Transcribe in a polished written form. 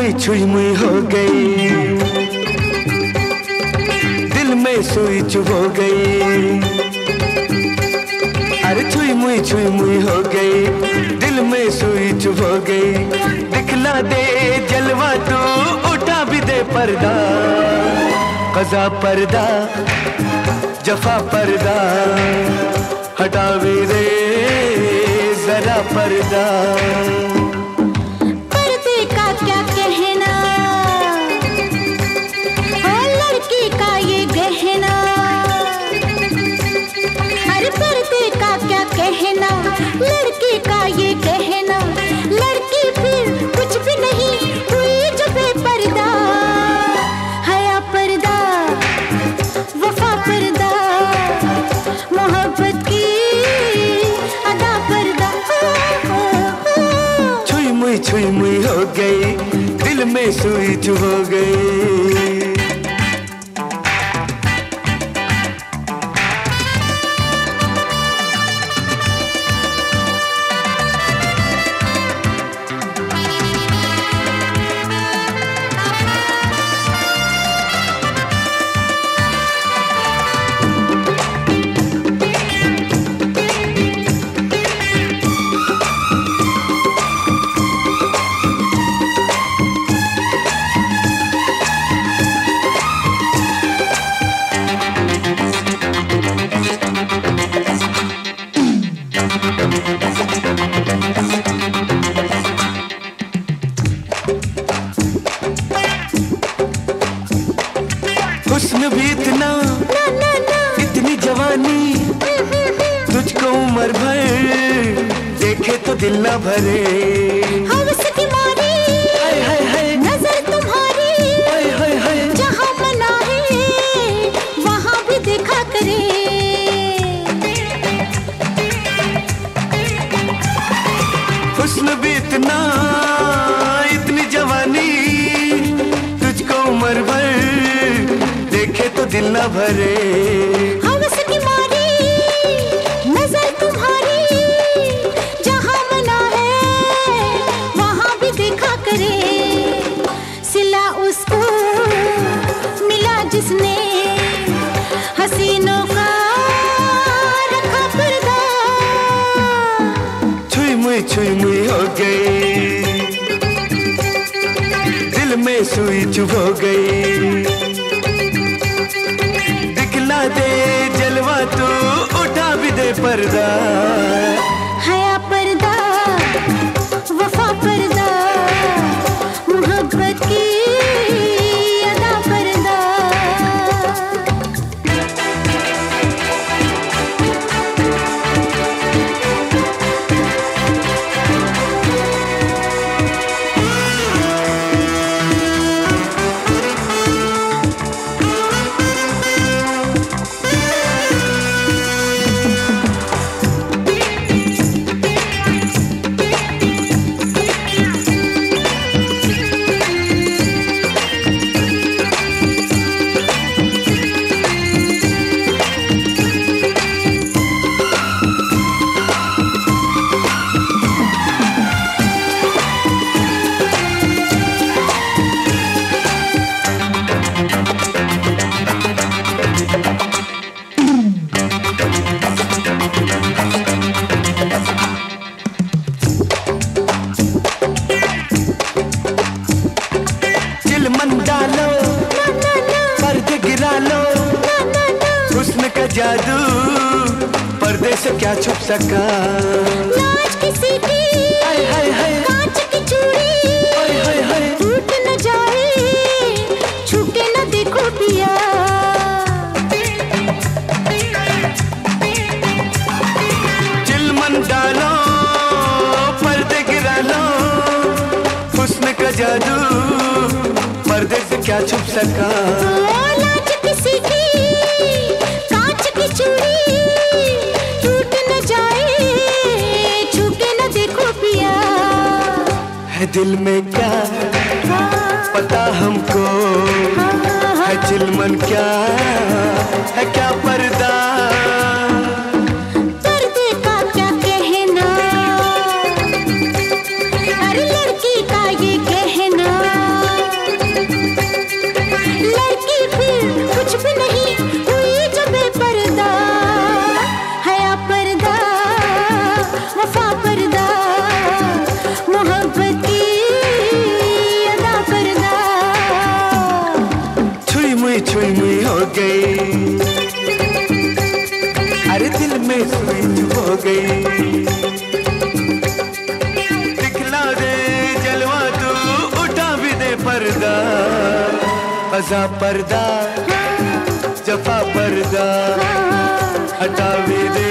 छुई मुई हो गई, दिल में सुई चुभ हो गई। अरे छुई मुई हो गई, दिल में सुई चुभ हो गई। दिखला दे जलवा तू, उठा भी दे पर्दा, कज़ा पर्दा जफा पर्दा, हटा भी दे जरा पर्दा। पर्दे का क्या कहना, ओ लड़की का ये गहना। अरे पर्दे का क्या कहना, लड़की का ये गहना। लड़की फिर कुछ भी नहीं हुई जो बेपर्दा। हया पर्दा, वफा पर्दा, मोहब्बत की अदा पर्दा। छुई मुई हो गई, दिल में सुई चुभ हो गई। हुस्न भी इतना, इतनी जवानी, तुझको उम्र भर देखे तो दिल ना भरे। हवस की मारी हाय हाय हाय, नजर तुम्हारी हाय हाय हाय, जहाँ मना है वहाँ भी देखा करे। हुस्न भी इतना, इतनी जवानी, तुझको उम्र भर देखे तो दिल ना भरे। हवस की मारी नजर तुम्हारी, जहाँ मना है वहाँ भी देखा करे। सिला उसको मिला जिसने, हसीनों का रखा पर्दा। छुई मुई हो गई, दिल में सुई चुभ हो गई। दिखला दे जलवा तू, उठा भी दे पर्दा। हया पर्दा, वफा पर्दा, मोहब्बत की अदा पर्दा। जादू पर्दे से क्या छुप सका। लाज किसी की हाय हाय हाय, कांच की चूड़ी हाय हाय हाय, टूट न जाए छूटे न देखो पिया। चिलमन डालो पर्दे गिरा लो, हुस्न का जादू पर्दे से क्या छुप सका। लाज किसी की कांच की चूड़ी टूट न जाए छूटे न देखो पिया। है दिल में क्या पता हमको, है चिलमन क्या है क्या पर्दा। पर्दे का क्या कहना, अरे लड़की का ये कहना। गई। दिखला दे जलवा तू, उठा भी दे पर्दा, क़ज़ा पर्दा, जफ़ा पर्दा, हटा भी दे